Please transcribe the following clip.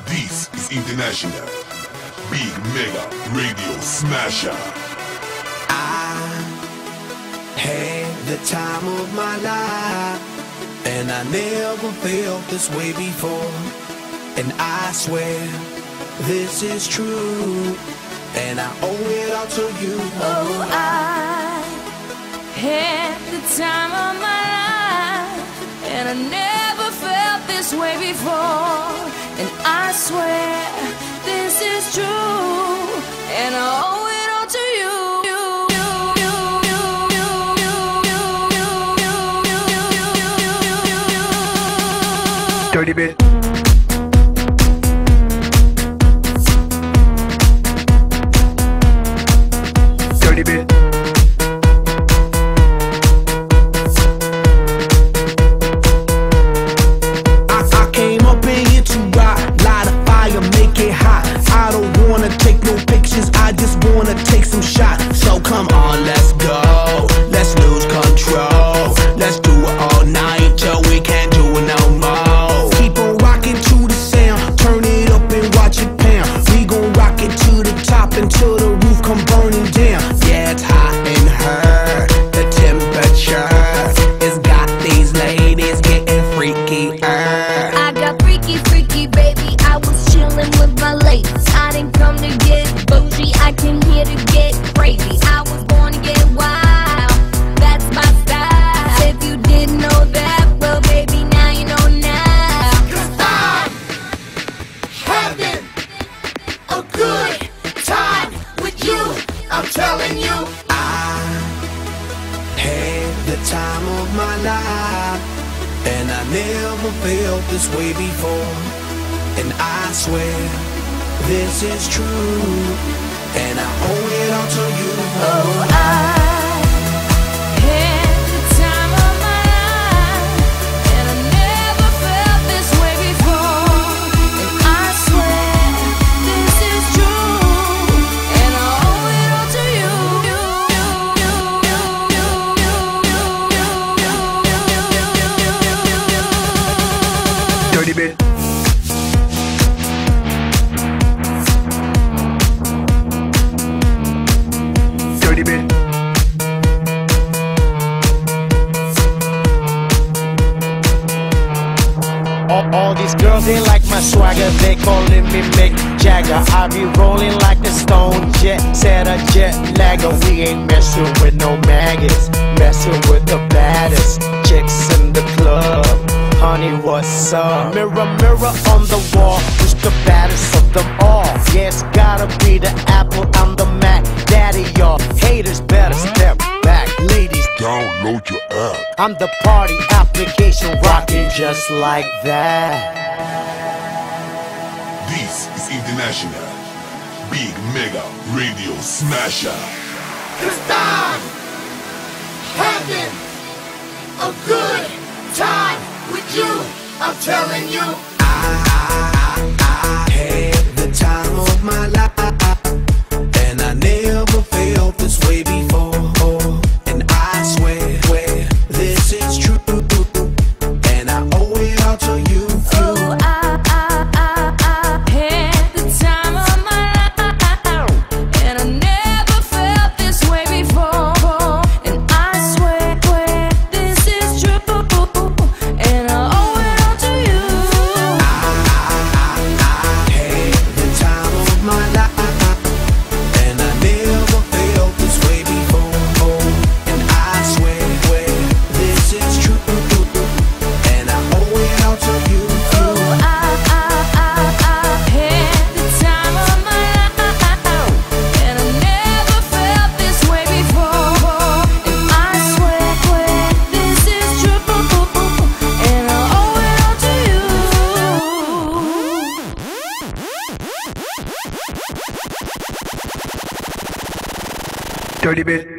This is International Big Mega Radio Smasher. I had the time of my life, and I never felt this way before. And I swear this is true, and I owe it all to you. Oh, I had the time of my life, and I never felt this way before. And I swear this is true, and I owe it all to you. Dirty bit. Dirty bit. I came up in here to rock, light a fire, make it hot. I don't wanna take no pictures, I just wanna take some shots. So come on, let's go, let's lose control. Let's do it all night till we can't do it no more. Keep on rocking to the sound, turn it up and watch it pound. We gon' rock it to the top until the roof come burning down. Yeah, it's hot in her, the temperature has got these ladies getting freaky. I got freaky, freaky, baby. I was chillin' with my ladies. I didn't come to get bougie, I came here to get crazy. I was born to get wild, that's my style. If you didn't know that, well, baby, now you know now. 'Cause I'm having a good time with you, I'm telling you. I had the time of my life, and I never felt this way before. And I swear this is true, and I owe it all to you. Oh, I had the time of my life, and I never felt this way before. And I swear this is true, and I owe it all to you. Dirty bit. Dirty bit. All these girls, they like my swagger, they calling me Mick Jagger. I be rolling like the Stone Jet, set a jet lagger. We ain't messing with no maggots, messing with the baddest chicks in the club. Honey, what's up? Mirror, mirror on the wall, who's the baddest of them all? Yeah, it's gotta be the Apple, I'm the Mac. Daddy, y'all haters better step back. Ladies, Download your app. I'm the party application, rocking just like that. This is International Big Mega Radio Smasher. 'Cause I'm having a good time with you, I'm telling you. I had the time of my life, and I never felt this way before. And I swear this is true, and I owe it all to you. Oh, I had the time of my life, and I never felt this way before. And I swear this is true, and I owe it all to you. I had the time of my life, and I never felt this way before. And I swear this is true, and I owe it all to you. Oh, I had the time of my life, and I never felt this way before. And I swear this is true, and I owe it all to you. Dirty bit.